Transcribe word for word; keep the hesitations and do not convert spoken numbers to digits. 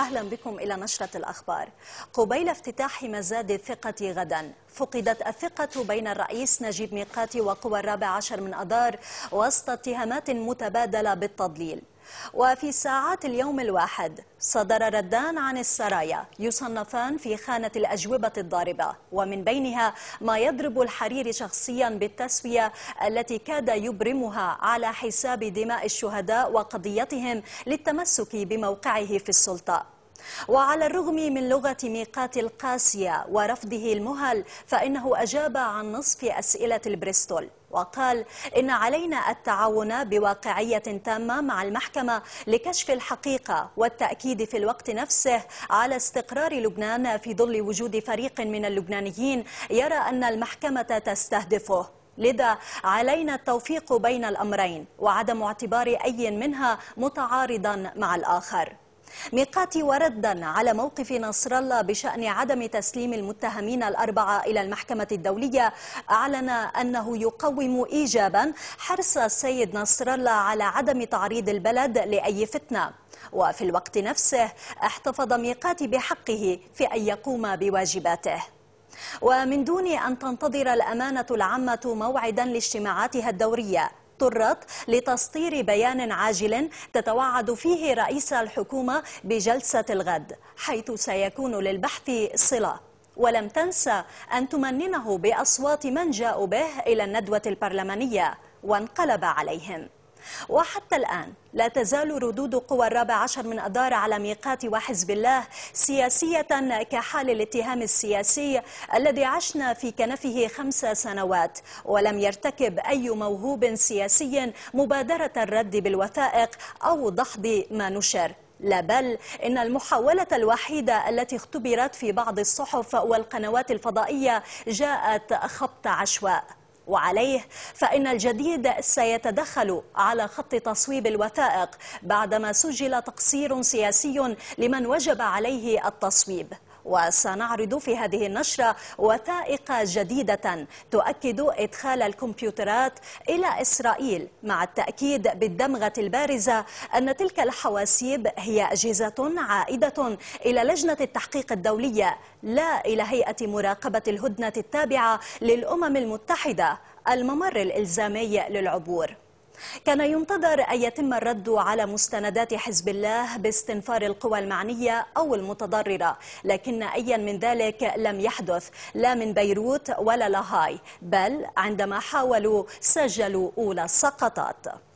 أهلا بكم إلى نشرة الأخبار. قبيل افتتاح مزاد الثقة غدا، فقدت الثقة بين الرئيس نجيب ميقاتي وقوى الرابع عشر من أذار وسط اتهامات متبادلة بالتضليل. وفي ساعات اليوم الواحد صدر ردان عن السرايا يصنفان في خانة الأجوبة الضاربة، ومن بينها ما يضرب الحريري شخصيا بالتسوية التي كاد يبرمها على حساب دماء الشهداء وقضيتهم للتمسك بموقعه في السلطة. وعلى الرغم من لغة ميقاتي القاسية ورفضه المهل، فإنه أجاب عن نصف أسئلة البريستول وقال إن علينا التعاون بواقعية تامة مع المحكمة لكشف الحقيقة والتأكيد في الوقت نفسه على استقرار لبنان في ظل وجود فريق من اللبنانيين يرى أن المحكمة تستهدفه. لذا علينا التوفيق بين الأمرين وعدم اعتبار أي منها متعارضا مع الآخر. ميقاتي وردا على موقف نصر الله بشأن عدم تسليم المتهمين الأربعة إلى المحكمة الدولية، أعلن أنه يقوم إيجابا حرص السيد نصر الله على عدم تعريض البلد لأي فتنة، وفي الوقت نفسه احتفظ ميقاتي بحقه في أن يقوم بواجباته. ومن دون أن تنتظر الأمانة العامة موعدا لاجتماعاتها الدورية، اضطرت لتسطير بيان عاجل تتوعد فيه رئيس الحكومة بجلسة الغد، حيث سيكون للبحث صلة، ولم تنسى أن تمننه بأصوات من جاءوا به إلى الندوة البرلمانية وانقلب عليهم. وحتى الآن لا تزال ردود قوى الرابع عشر من أذار على ميقاتي وحزب الله سياسية كحال الاتهام السياسي الذي عشنا في كنفه خمس سنوات ولم يرتكب أي موهوب سياسي مبادرة الرد بالوثائق أو دحض ما نشر، لا بل إن المحاولة الوحيدة التي اختبرت في بعض الصحف والقنوات الفضائية جاءت خبط عشواء. وعليه فإن الجديد سيتدخل على خط تصويب الوثائق بعدما سجل تقصير سياسي لمن وجب عليه التصويب. وسنعرض في هذه النشرة وثائق جديدة تؤكد إدخال الكمبيوترات إلى إسرائيل، مع التأكيد بالدمغة البارزة أن تلك الحواسيب هي أجهزة عائدة إلى لجنة التحقيق الدولية، لا إلى هيئة مراقبة الهدنة التابعة للأمم المتحدة، الممر الإلزامي للعبور. كان ينتظر أن يتم الرد على مستندات حزب الله باستنفار القوى المعنية أو المتضررة، لكن أي من ذلك لم يحدث لا من بيروت ولا لاهاي، بل عندما حاولوا سجلوا أولى السقطات.